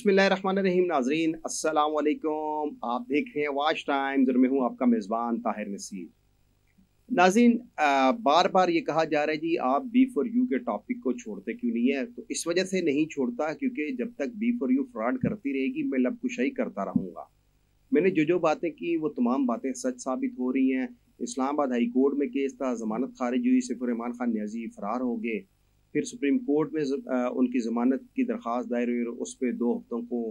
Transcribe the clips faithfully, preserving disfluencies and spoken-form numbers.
बिस्मिल्लाहिर्रहमानिर्रहीम। नाजरीन अस्सलाम वालेकुम। आप देख रहे हैं वाच टाइम्स और मैं हूं आपका मेज़बान ताहिर नसीर। नाज़रीन, बार बार ये कहा जा रहा है जी आप बी फॉर यू के टॉपिक को छोड़ते क्यों नहीं है। तो इस वजह से नहीं छोड़ता क्योंकि जब तक बी फॉर यू फ्रॉड करती रहेगी मैं लबकुशाई करता रहूँगा। मैंने जो जो बातें की वो तमाम बातें सच साबित हो रही हैं। इस्लामाबाद हाई कोर्ट में केस था, ज़मानत खारिज हुई, सैफुर्रहमान खान नियाज़ी फ़रार हो गए। फिर सुप्रीम कोर्ट में ज- उनकी ज़मानत की दरख्वास्त दायर हुई और उस पर दो हफ्तों को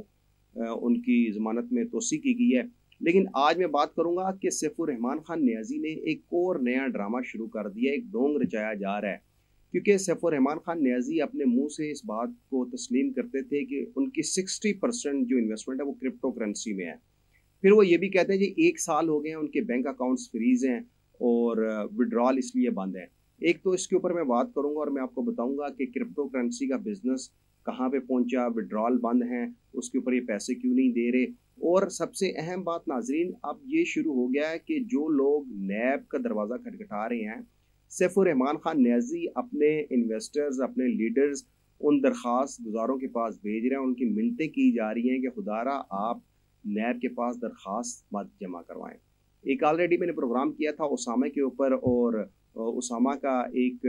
उनकी ज़मानत में तोसी की गई है। लेकिन आज मैं बात करूंगा कि सैफुर्रहमान खान नियाज़ी ने एक और नया ड्रामा शुरू कर दिया, एक ढोंग रचाया जा रहा है। क्योंकि सैफुर्रहमान खान नियाज़ी अपने मुंह से इस बात को तस्लीम करते थे कि उनकी सिक्सटी परसेंट जो इन्वेस्टमेंट है वो क्रिप्टो करेंसी में है। फिर वो ये भी कहते हैं जी एक साल हो गए हैं उनके बैंक अकाउंट्स फ्रीज हैं और विड्रॉल इसलिए बंद है। एक तो इसके ऊपर मैं बात करूंगा और मैं आपको बताऊंगा कि क्रिप्टो करेंसी का बिजनेस कहाँ पे पहुंचा, विड्रॉल बंद हैं, उसके ऊपर ये पैसे क्यों नहीं दे रहे। और सबसे अहम बात नाजरीन, अब ये शुरू हो गया है कि जो लोग नैब का दरवाज़ा खटखटा रहे हैं, सैफुर्रहमान खान नियाज़ी अपने इन्वेस्टर्स, अपने लीडर्स उन दरख्वास्त गुजारों के पास भेज रहे हैं, उनकी मिन्नतें की जा रही हैं कि खुदारा आप नैब के पास दरख्वास्त मत जमा करवाएं। एक ऑलरेडी मैंने प्रोग्राम किया था उसामा के ऊपर और उसामा का एक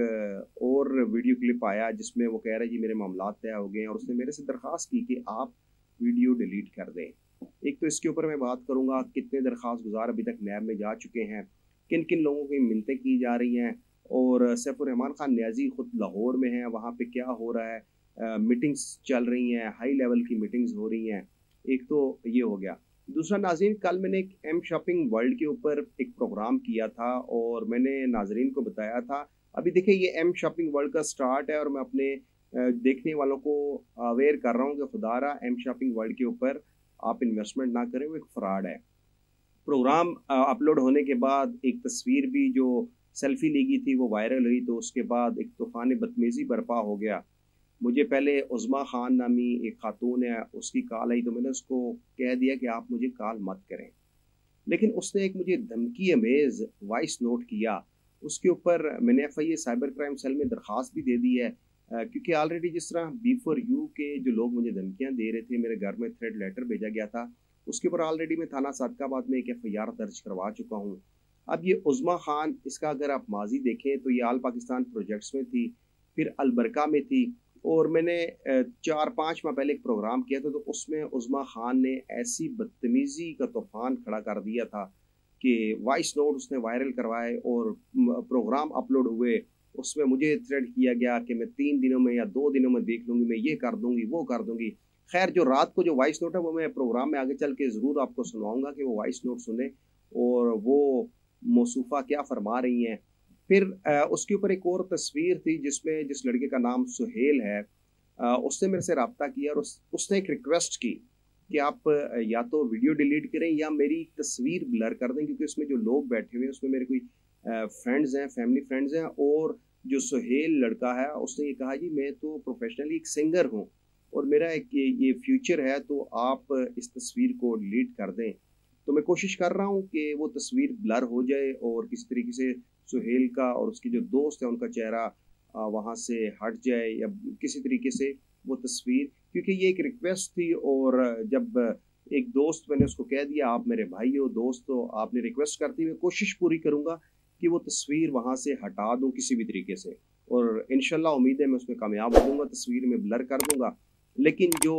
और वीडियो क्लिप आया जिसमें वो कह रहे जी मेरे मामलात तय हो गए हैं और उसने मेरे से दरख्वास्त की कि आप वीडियो डिलीट कर दें। एक तो इसके ऊपर मैं बात करूंगा कितने दरख्वास्त गुजार अभी तक नैब में जा चुके हैं, किन किन लोगों की मिन्नतें की जा रही हैं, और सैफुर्रहमान खान नियाज़ी खुद लाहौर में हैं, वहाँ पे क्या हो रहा है, मीटिंग्स चल रही हैं, हाई लेवल की मीटिंग्स हो रही हैं। एक तो ये हो गया। दूसरा नाज़रीन, कल मैंने एक एम शॉपिंग वर्ल्ड के ऊपर एक प्रोग्राम किया था और मैंने नाज़रीन को बताया था, अभी देखिए ये एम शॉपिंग वर्ल्ड का स्टार्ट है और मैं अपने देखने वालों को अवेयर कर रहा हूँ कि खुदारा एम शॉपिंग वर्ल्ड के ऊपर आप इन्वेस्टमेंट ना करें, वो एक फ्रॉड है। प्रोग्राम अपलोड होने के बाद एक तस्वीर भी जो सेल्फी ली गई थी वो वायरल हुई, तो उसके बाद एक तूफ़ान बदतमीज़ी बर्पा हो गया। मुझे पहले उज़्मा खान नामी एक खातून है, उसकी कॉल आई तो मैंने उसको कह दिया कि आप मुझे कॉल मत करें। लेकिन उसने एक मुझे धमकी अमेज़ वॉइस नोट किया। उसके ऊपर मैंने F I A cyber crime cell में दरख्वास्त भी दे दी है, अ, क्योंकि ऑलरेडी जिस तरह बी फॉर यू के जो लोग मुझे धमकियाँ दे रहे थे, मेरे घर में थ्रेड लेटर भेजा गया था, उसके ऊपर ऑलरेडी मैं थाना सादकाबाद में एक एफ आई आर दर्ज करवा चुका हूँ। अब ये उज़्मा खान, इसका अगर आप माजी देखें तो ये आल पाकिस्तान प्रोजेक्ट्स में थी, फिर अलबरका में थी, और मैंने चार पाँच माह पहले एक प्रोग्राम किया था तो उसमें उज़्मा खान ने ऐसी बदतमीज़ी का तूफ़ान खड़ा कर दिया था कि वॉइस नोट उसने वायरल करवाए और प्रोग्राम अपलोड हुए। उसमें मुझे थ्रेड किया गया कि मैं तीन दिनों में या दो दिनों में देख लूँगी, मैं ये कर दूँगी, वो कर दूँगी। खैर, जो रात को जो वॉइस नोट है वो मैं प्रोग्राम में आगे चल के ज़रूर आपको सुनवाऊँगा कि वो वॉइस नोट सुने और वो मौसूफ़ा क्या फरमा रही हैं। फिर अ, उसके ऊपर एक और तस्वीर थी जिसमें जिस लड़के का नाम सुहेल है, अ, उसने मेरे से रब्ता किया और उस, उसने एक रिक्वेस्ट की कि आप अ, या तो वीडियो डिलीट करें या मेरी तस्वीर ब्लर कर दें, क्योंकि उसमें जो लोग बैठे हुए हैं उसमें मेरे कोई फ्रेंड्स हैं, फैमिली फ्रेंड्स हैं। और जो सुहेल लड़का है उसने ये कहा जी मैं तो प्रोफेशनली एक सिंगर हूँ और मेरा एक ये, ये फ्यूचर है, तो आप इस तस्वीर को डिलीट कर दें। तो मैं कोशिश कर रहा हूँ कि वो तस्वीर ब्लर हो जाए और किसी तरीके से सुहेल का और उसके जो दोस्त है उनका चेहरा वहाँ से हट जाए या किसी तरीके से वो तस्वीर, क्योंकि ये एक रिक्वेस्ट थी और जब एक दोस्त, मैंने उसको कह दिया आप मेरे भाई हो, दोस्त हो, आपने रिक्वेस्ट करती, मैं कोशिश पूरी करूँगा कि वो तस्वीर वहाँ से हटा दूँ किसी भी तरीके से, और इंशाल्लाह उम्मीद है मैं उसमें कामयाब हो दूँगा, तस्वीर में ब्लर कर दूँगा। लेकिन जो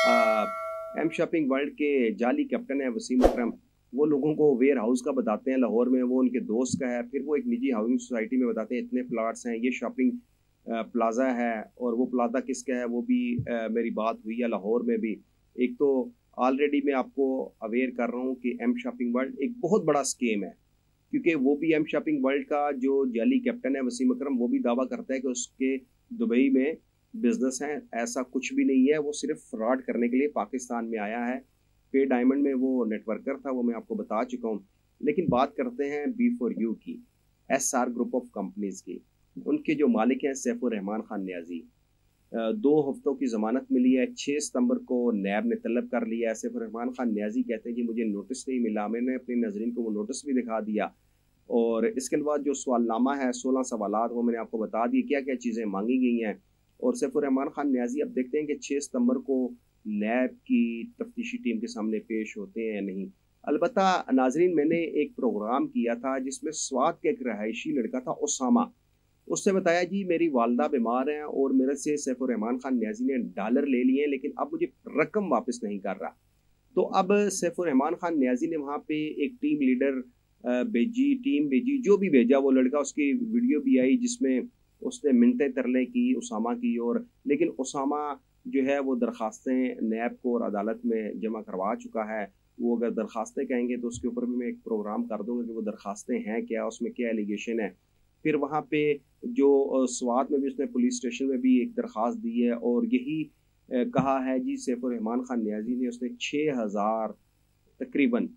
एम शॉपिंग वर्ल्ड के जाली कैप्टन है वसीम अकरम, वो लोगों को वेयर हाउस का बताते हैं लाहौर में, वो उनके दोस्त का है, फिर वो एक निजी हाउसिंग सोसाइटी में बताते हैं इतने प्लाट्स हैं, ये शॉपिंग प्लाजा है, और वो प्लाजा किसका है वो भी आ, मेरी बात हुई है लाहौर में भी। एक तो ऑलरेडी मैं आपको अवेयर कर रहा हूँ कि एम शॉपिंग वर्ल्ड एक बहुत बड़ा स्कीम है, क्योंकि वो भी एम शॉपिंग वर्ल्ड का जो जाली कैप्टन है वसीम अकरम, वो भी दावा करता है कि उसके दुबई में बिजनेस है। ऐसा कुछ भी नहीं है, वो सिर्फ फ्रॉड करने के लिए पाकिस्तान में आया है। पे डायमंड में वो नेटवर्कर था, वो मैं आपको बता चुका हूँ। लेकिन बात करते हैं बी फॉर यू की, S R group of companies की। उनके जो मालिक हैं सैफुर्रहमान खान नियाज़ी, दो हफ्तों की ज़मानत मिली है, छः सितंबर को नैब ने तलब कर लिया है। सैफुर्रहमान खान नियाज़ी कहते हैं कि मुझे नोटिस नहीं मिला, मैंने अपनी नाज़रीन को वो नोटिस भी दिखा दिया। और इसके बाद जो सवालनामा है, सोलह सवालात, वो मैंने आपको बता दिए क्या क्या चीज़ें मांगी गई हैं। और सैफुर्रहमान खान नियाज़ी अब देखते हैं कि छः सितंबर को नैब की तफ्तीशी टीम के सामने पेश होते हैं या नहीं। अलबत्ता नाजरीन, मैंने एक प्रोग्राम किया था जिसमें स्वात का एक रहायशी लड़का था उसामा। उसने बताया जी मेरी वालदा बीमार हैं और मेरे से सैफुर रहमान खान न्याजी ने डॉलर ले लिए हैं, लेकिन अब मुझे रकम वापस नहीं कर रहा। तो अब सैफुर रहमान खान न्याजी ने वहाँ पे एक टीम लीडर भेजी, टीम भेजी, जो भी भेजा वो लड़का, उसकी वीडियो भी आई जिसमें उसने मिन्नतें तरले की उसामा की। और लेकिन उसामा जो है वो दरखास्तें नैब को और अदालत में जमा करवा चुका है। वो अगर दरखास्तें कहेंगे तो उसके ऊपर भी मैं एक प्रोग्राम कर दूंगा कि वो दरखास्तें हैं क्या, उसमें क्या एलिगेशन है। फिर वहाँ पे जो स्वात में भी उसने पुलिस स्टेशन में भी एक दरख्वास्त दी है और यही कहा है जी सैफुर रहमान खान न्याजी ने उसने छः हज़ार तकरीबन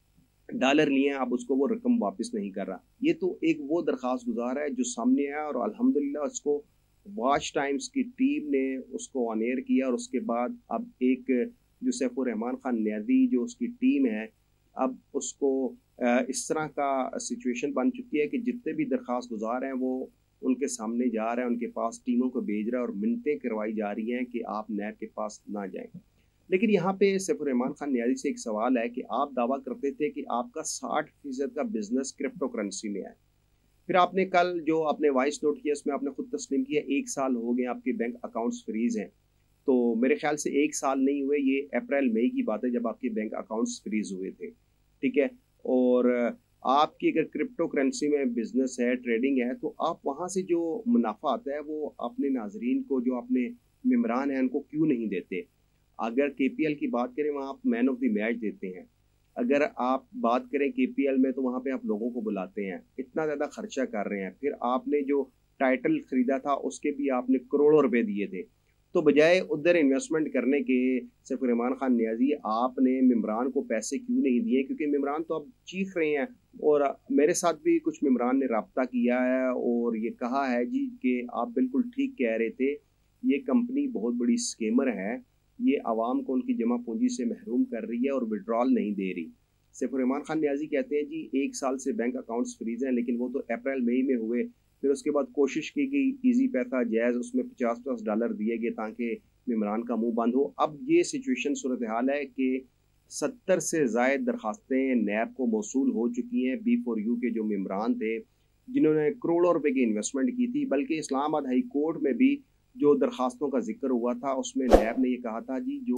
डॉलर लिए हैं, अब उसको वो रकम वापस नहीं कर रहा। ये तो एक वो दरख्वास्त गुजार है जो सामने आया और अल्हम्दुलिल्लाह उसको वॉच टाइम्स की टीम ने उसको ऑन एयर किया। और उसके बाद अब एक जो सैफुर रहमान खान न्याजी जो उसकी टीम है, अब उसको इस तरह का सिचुएशन बन चुकी है कि जितने भी दरख्वास्त गुजार हैं वो उनके सामने जा रहे हैं, उनके पास टीमों को भेज रहा है और मिन्नतें करवाई जा रही हैं कि आप नैब के पास ना जाएं। लेकिन यहाँ पे सैफुर रहमान खान न्याजी से एक सवाल है कि आप दावा करते थे कि आपका साठ फीसद का बिजनेस क्रिप्टो करेंसी में है। फिर आपने कल जो आपने वॉइस नोट किया उसमें आपने खुद तस्लीम किया एक साल हो गए आपके बैंक अकाउंट्स फ्रीज हैं। तो मेरे ख्याल से एक साल नहीं हुए, ये अप्रैल मई की बात है जब आपके बैंक अकाउंट्स फ्रीज हुए थे, ठीक है। और आपकी अगर क्रिप्टो करेंसी में बिजनेस है, ट्रेडिंग है, तो आप वहाँ से जो मुनाफा आता है वो अपने नाजरीन को, जो अपने मेम्बरान हैं, उनको क्यों नहीं देते। अगर के पी एल की बात करें वहाँ आप मैन ऑफ द मैच देते हैं। अगर आप बात करें के पी एल में तो वहाँ पे आप लोगों को बुलाते हैं, इतना ज़्यादा खर्चा कर रहे हैं। फिर आपने जो टाइटल खरीदा था उसके भी आपने करोड़ों रुपए दिए थे। तो बजाय उधर इन्वेस्टमेंट करने के सैफुर रहमान खान न्याजी आपने मेम्बरान को पैसे क्यों नहीं दिए, क्योंकि मेम्बरान तो अब चीख रहे हैं। और मेरे साथ भी कुछ मेम्बरान ने रब्ता किया है और ये कहा है जी कि आप बिल्कुल ठीक कह रहे थे, ये कंपनी बहुत बड़ी स्केमर है, ये आवाम को उनकी जमा पूंजी से महरूम कर रही है और विड्रॉल नहीं दे रही। सैफुर रहमान खान न्याजी कहते हैं जी एक साल से बैंक अकाउंट्स फ्रीज हैं, लेकिन वो तो अप्रैल मई में हुए। फिर उसके बाद कोशिश की गई इजी पैसा जैज़, उसमें पचास पचास डॉलर दिए गए ताकि मेम्बरान का मुंह बंद हो। अब ये सिचुएशन सूरत हाल है कि सत्तर से ज़ायद दरखास्तें नैब को मौसूल हो चुकी हैं बी फॉर यू के जो मेम्बरान थे जिन्होंने करोड़ों रुपए की इन्वेस्टमेंट की थी। बल्कि इस्लामाबाद हाई कोर्ट में भी जो दरखास्तों का जिक्र हुआ था उसमें नैब ने ये कहा था जी जो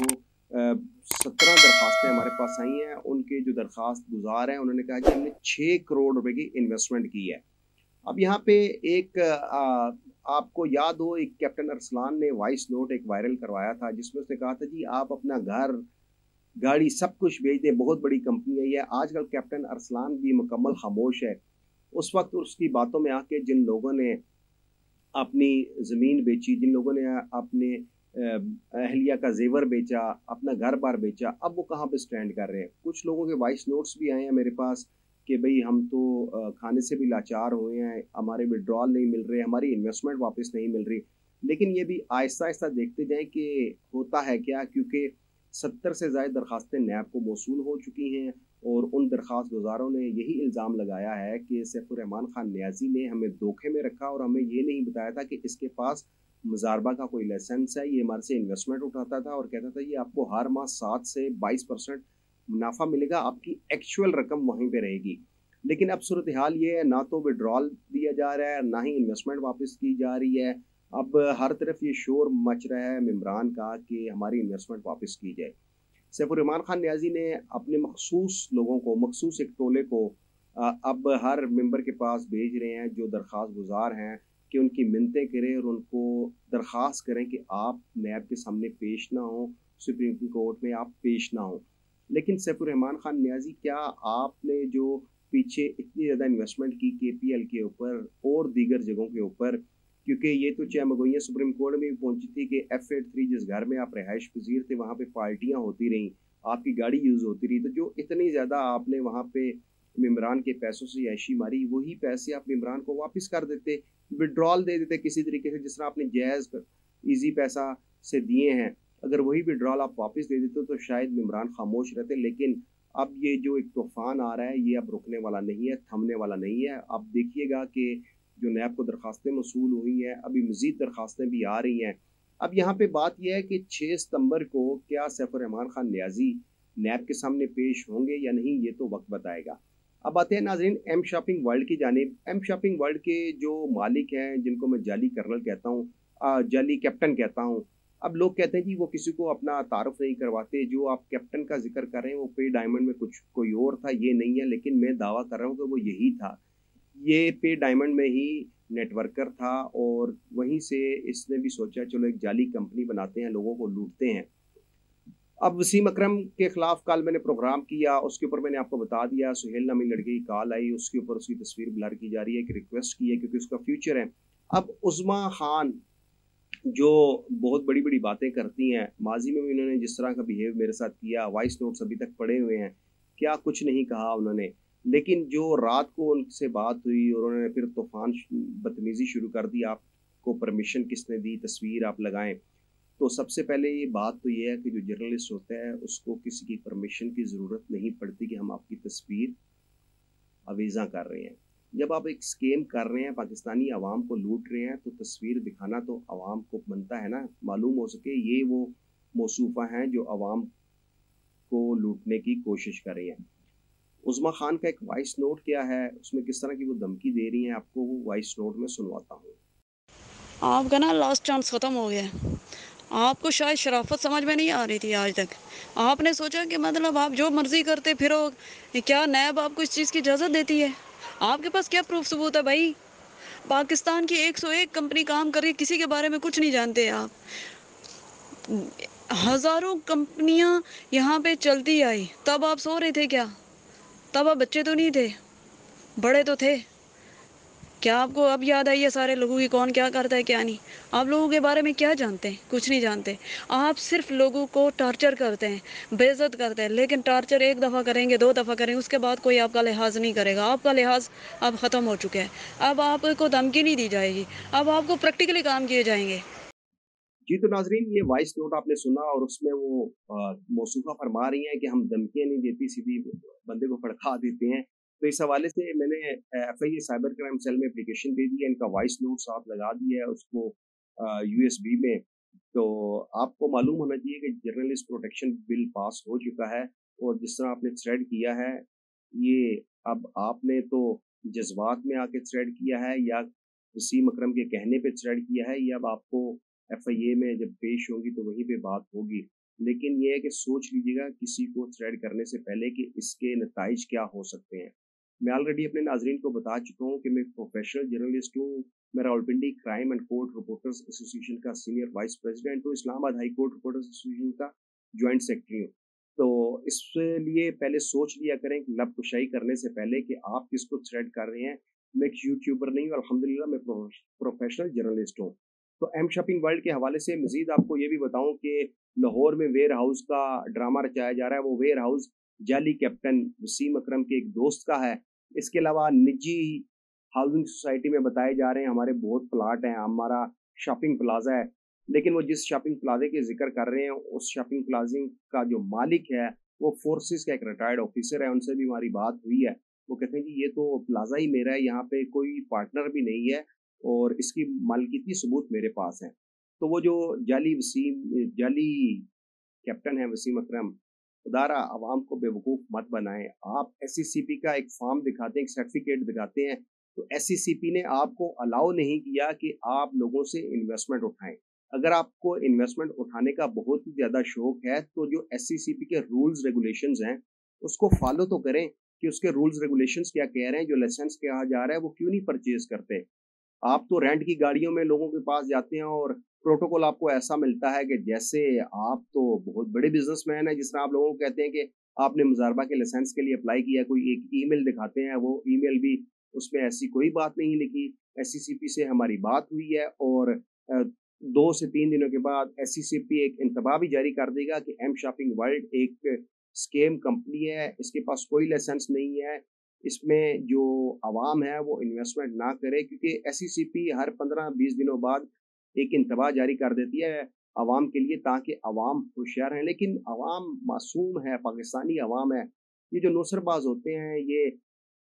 सत्रह दरखास्तें हमारे पास आई हैं उनके जो दरखास्त गुजार हैं उन्होंने कहा कि हमने छः करोड़ रुपए की इन्वेस्टमेंट की है। अब यहाँ पे एक आ, आपको याद हो एक कैप्टन अरसलान ने वॉइस नोट एक वायरल करवाया था जिसमें उसने कहा था जी आप अपना घर गाड़ी सब कुछ बेच दें, बहुत बड़ी कंपनी है ये। आजकल कैप्टन अरसलान भी मुकम्मल खामोश है। उस वक्त उसकी बातों में आके जिन लोगों ने अपनी ज़मीन बेची, जिन लोगों ने अपने अहलिया का जेवर बेचा, अपना घर बार बेचा, अब वो कहाँ पे स्टैंड कर रहे हैं। कुछ लोगों के वॉइस नोट्स भी आए हैं मेरे पास कि भाई हम तो खाने से भी लाचार हुए हैं, हमारे विड्रॉल नहीं मिल रहे, हमारी इन्वेस्टमेंट वापस नहीं मिल रही। लेकिन ये भी आहिस्ता आहिस्ता देखते जाएं कि होता है क्या, क्योंकि सत्तर से ज़ायद दरखास्तें नैब को मौसूल हो चुकी हैं और उन दरखास्त गुजारों ने यही इल्ज़ाम लगाया है कि सैफुर रहमान खान न्याजी ने हमें धोखे में रखा और हमें ये नहीं बताया था कि इसके पास मुजारबा का कोई लाइसेंस है। ये हमारे से इन्वेस्टमेंट उठाता था और कहता था ये आपको हर माह सात से बाईस परसेंट मुनाफा मिलेगा, आपकी एक्चुअल रकम वहीं पे रहेगी। लेकिन अब सूरत हाल ये है, ना तो विड्रॉल दिया जा रहा है, ना ही इन्वेस्टमेंट वापस की जा रही है। अब हर तरफ ये शोर मच रहा है मेम्बरान का कि हमारी इन्वेस्टमेंट वापस की जाए। सैफुर रहमान खान न्याजी ने अपने मखसूस लोगों को, मखसूस एक टोले को अब हर मेंबर के पास भेज रहे हैं जो दरख्वास्त गुजार हैं कि उनकी मिन्नतें करें और उनको दरख्वास्त करें कि आप नैब के सामने पेश ना हो, सुप्रीम कोर्ट में आप पेश ना हो। लेकिन सैफुर रहमान खान न्याजी, क्या आपने जो पीछे इतनी ज़्यादा इन्वेस्टमेंट की के पी एल के ऊपर और दीगर जगहों के ऊपर, क्योंकि ये तो चमगोइयाँ सुप्रीम कोर्ट में भी पहुंची थी कि एफ एट थ्री जिस घर में आप रिहाइश पजीर थे वहाँ पे पार्टियाँ होती रहीं, आपकी गाड़ी यूज़ होती रही, तो जो इतनी ज़्यादा आपने वहाँ पे मेम्बरान के पैसों से ऐशी मारी, वही पैसे आप मेम्बरान को वापस कर देते, विड्रॉल दे देते किसी तरीके से, जिस तरह आपने जायज़ ईजी पैसा से दिए हैं। अगर वही विड्रॉल आप वापस दे देते तो शायद मेम्बरान खामोश रहते। लेकिन अब ये जो एक तूफ़ान आ रहा है ये अब रुकने वाला नहीं है, थमने वाला नहीं है। अब देखिएगा कि जो नैब को दरखास्तें मौसूल हुई हैं, अभी मज़ीद दरखास्तें भी आ रही हैं। अब यहाँ पे बात यह है कि छह सितंबर को क्या सैफ रहमान खान नियाजी नैब के सामने पेश होंगे या नहीं, ये तो वक्त बताएगा। अब आते हैं नाज़रीन एम शॉपिंग वर्ल्ड की जानिब। एम शॉपिंग वर्ल्ड के जो मालिक हैं, जिनको मैं जाली कर्नल कहता हूँ, अ, जाली कैप्टन कहता हूँ। अब लोग कहते हैं जी वो किसी को अपना तारुफ नहीं करवाते। जो आप कैप्टन का ज़िक्र कर रहे हैं वो पे डायमंड में कुछ कोई और था, ये नहीं है, लेकिन मैं दावा कर रहा हूँ कि वो यही था। ये पे डायमंड में ही नेटवर्कर था और वहीं से इसने भी सोचा चलो एक जाली कंपनी बनाते हैं, लोगों को लूटते हैं। अब वसीम अकरम के खिलाफ कल मैंने प्रोग्राम किया, उसके ऊपर मैंने आपको बता दिया, सुहेल नामी लड़के की कॉल आई, उसके ऊपर उसकी तस्वीर ब्लर की जा रही है, एक रिक्वेस्ट की है क्योंकि उसका फ्यूचर है। अब उज़मा खान जो बहुत बड़ी-बड़ी बातें करती हैं, माज़ी में भी उन्होंने जिस तरह का बिहेव मेरे साथ किया, वॉइस नोट्स अभी तक पड़े हुए हैं, क्या कुछ नहीं कहा उन्होंने। लेकिन जो रात को उनसे बात हुई और उन्होंने फिर तूफ़ान श बदतमीज़ी शुरू कर दी, आपको परमिशन किसने दी, तस्वीर आप लगाएँ। तो सबसे पहले ये बात तो ये है कि जो जर्नलिस्ट होता है, उसको किसी की परमिशन की ज़रूरत नहीं पड़ती कि हम आपकी तस्वीर अवेज़ा कर रहे हैं। जब आप एक स्कैम कर रहे हैं, पाकिस्तानी अवाम को लूट रहे हैं, तो तस्वीर दिखाना तो अवाम को बनता है ना, मालूम हो सके ये वो मौसूफ़ा हैं जो अवाम को लूटने की कोशिश कर रही हैं। उज़्मा खान का एक वॉइस नोट क्या है, उसमें किस तरह की वो धमकी दे रही हैं, आपको वो वॉइस नोट में सुनवाता हूँ। आपका ना लास्ट चांस ख़त्म हो गया है। आपको शायद शराफ़त समझ में नहीं आ रही थी आज तक। आपने सोचा कि मतलब आप जो मर्ज़ी करते फिरो, क्या नैब आपको इस चीज़ की इजाज़त देती है? आपके पास क्या प्रूफ़ सबूत है भाई? पाकिस्तान की एक सौ एक कंपनी काम कर रही है, किसी के बारे में कुछ नहीं जानते आप। हज़ारों कंपनियाँ यहाँ पे चलती आई, तब आप सो रहे थे क्या? तब आप बच्चे तो नहीं थे, बड़े तो थे। क्या आपको अब याद आई है सारे लोगों की कौन क्या करता है क्या नहीं? आप लोगों के बारे में क्या जानते हैं? कुछ नहीं जानते। आप सिर्फ लोगों को टॉर्चर करते हैं, बेइज्जत करते हैं, लेकिन टॉर्चर एक दफ़ा करेंगे, दो दफ़ा करेंगे, उसके बाद कोई आपका लिहाज नहीं करेगा। आपका लिहाज अब ख़त्म हो चुका है। अब आपको धमकी नहीं दी जाएगी, अब आपको प्रैक्टिकली काम किए जाएंगे। जी, तो नाज़रीन ये वॉइस नोट आपने सुना और उसमें वो अ, मौसूफ़ा फरमा रही हैं कि हम धमकियाँ नहीं देती, सीधी बंदे को भड़का देते हैं। तो इस हवाले से मैंने अ, एफआईए साइबर क्राइम सेल में एप्लीकेशन दे दी है, इनका वॉइस नोट साथ लगा दिया है उसको अ, यूएसबी में। तो आपको मालूम होना चाहिए कि जर्नलिस्ट प्रोटेक्शन बिल पास हो चुका है और जिस तरह आपने थ्रेड किया है, ये अब आपने तो जज़्बात में आके थ्रेड किया है या वसीम अकरम के कहने पे थ्रेड किया है, ये अब आपको एफआईए में जब पेश होंगी तो वहीं पे बात होगी। लेकिन ये है कि सोच लीजिएगा किसी को थ्रेड करने से पहले कि इसके नताइज क्या हो सकते हैं। मैं ऑलरेडी अपने नाज़रीन को बता चुका हूँ कि मैं एक प्रोफेशनल जर्नलिस्ट हूँ। मैं Rawalpindi crime and court reporters association का सीनियर वाइस प्रेज़िडेंट हूँ, Islamabad high court reporters association का जॉइंट सेक्रेटरी हूँ। तो इसलिए पहले सोच लिया करें कि लबकुशाई करने से पहले कि आप किसको थ्रेड कर रहे हैं। मैं एक यूट्यूबर नहीं हूँ, अल्हम्दुलिल्लाह मैं प्रो प्रोफेशनल जर्नलिस्ट हूँ। तो एम शॉपिंग वर्ल्ड के हवाले से मज़ीद आपको ये भी बताऊँ कि लाहौर में वेयर हाउस का ड्रामा रचाया जा रहा है। वो वेयर हाउस जाली कैप्टन वसीम अकरम के एक दोस्त का है। इसके अलावा निजी हाउसिंग सोसाइटी में बताए जा रहे हैं हमारे बहुत प्लाट हैं, हमारा शॉपिंग प्लाज़ा है। लेकिन वो जिस शॉपिंग प्लाज़े की ज़िक्र कर रहे हैं, उस शॉपिंग प्लाज़े का जो मालिक है, वो फोर्सेस का एक रिटायर्ड ऑफिसर है, उनसे भी हमारी बात हुई है। वो कहते हैं कि ये तो प्लाज़ा ही मेरा है, यहाँ पे कोई पार्टनर भी नहीं है और इसकी मालिकियती सबूत मेरे पास हैं। तो वो जो जाली वसीम जाली कैप्टन है वसीम अकरम, खुदारा अवाम को बेवकूफ़ मत बनाएँ। आप एससीसीपी का एक फ़ॉर्म दिखाते हैं, एक सर्टिफ़िकेट दिखाते हैं, तो एससीसीपी ने आपको अलाउ नहीं किया कि आप लोगों से इन्वेस्टमेंट उठाएँ। अगर आपको इन्वेस्टमेंट उठाने का बहुत ही ज़्यादा शौक है, तो जो एससीसीपी के रूल्स रेगुलेशंस हैं, उसको फ़ॉलो तो करें कि उसके रूल्स रेगुलेशंस क्या कह रहे हैं, जो लाइसेंस कहा जा रहा है, वो क्यों नहीं परचेज़ करते? आप तो रेंट की गाड़ियों में लोगों के पास जाते हैं और प्रोटोकॉल आपको ऐसा मिलता है कि जैसे आप तो बहुत बड़े बिजनेसमैन हैं, जिस तरह आप लोगों को कहते हैं कि आपने मुजारबा के लाइसेंस के लिए अप्लाई किया, कोई एक ईमेल दिखाते हैं, वो ईमेल भी उसमें ऐसी कोई बात नहीं लिखी। एससीसीपी से हमारी बात हुई है और अ, दो से तीन दिनों के बाद एससीसीपी एक इंतबाह भी जारी कर देगा कि एम शॉपिंग वर्ल्ड एक स्कैम कंपनी है, इसके पास कोई लाइसेंस नहीं है, इसमें जो अवाम है वो इन्वेस्टमेंट ना करे क्योंकि एससीसीपी हर पंद्रह बीस दिनों बाद एक इंतबाह जारी कर देती है अवाम के लिए ताकि अवाम होशियार रहें। लेकिन अवाम मासूम है, पाकिस्तानी अवाम है, ये जो नौसरबाज होते हैं, ये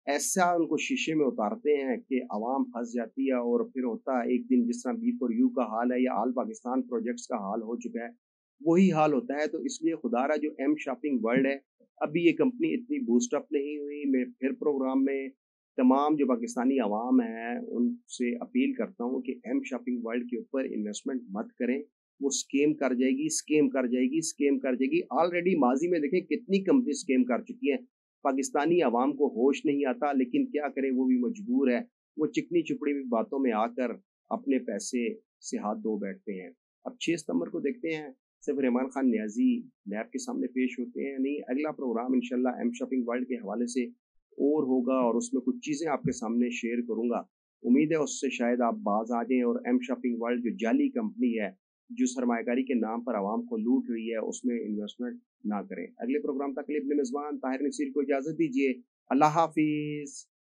ऐसा उनको शीशे में उतारते हैं कि आवाम फंस जाती है और फिर होता है एक दिन जिस तरह बी फॉर यू का हाल है या आल पाकिस्तान प्रोजेक्ट्स का हाल हो चुका है, वही हाल होता है। तो इसलिए खुदारा जो एम शॉपिंग वर्ल्ड है, अभी ये कंपनी इतनी बूस्ट अप नहीं हुई। मैं फिर प्रोग्राम में तमाम जो पाकिस्तानी आवाम है उनसे अपील करता हूँ कि एम शॉपिंग वर्ल्ड के ऊपर इन्वेस्टमेंट मत करें। वो स्केम कर जाएगी, स्केम कर जाएगी, स्केम कर जाएगी। ऑलरेडी माजी में देखें कितनी कंपनी स्केम कर चुकी हैं। पाकिस्तानी आवाम को होश नहीं आता, लेकिन क्या करे, वो भी मजबूर है। वो चिकनी चुपड़ी भी बातों में आकर अपने पैसे से हाथ धो बैठते हैं। अब छह सितंबर को देखते हैं सिर्फ रहमान खान न्याजी नैब के सामने पेश होते हैं। नहीं, अगला प्रोग्राम इंशाल्लाह एम शॉपिंग वर्ल्ड के हवाले से और होगा और उसमें कुछ चीज़ें आपके सामने शेयर करूंगा। उम्मीद है उससे शायद आप बाज आ जाएं और एम शॉपिंग वर्ल्ड जो जाली कंपनी है, जो सरमायाकारी के नाम पर आवाम को लूट रही है, उसमें इन्वेस्टमेंट ना करें। अगले प्रोग्राम तक के लिए अपने मेज़बान ताहिर नसीर को इजाज़त दीजिए। अल्लाह हाफिज़।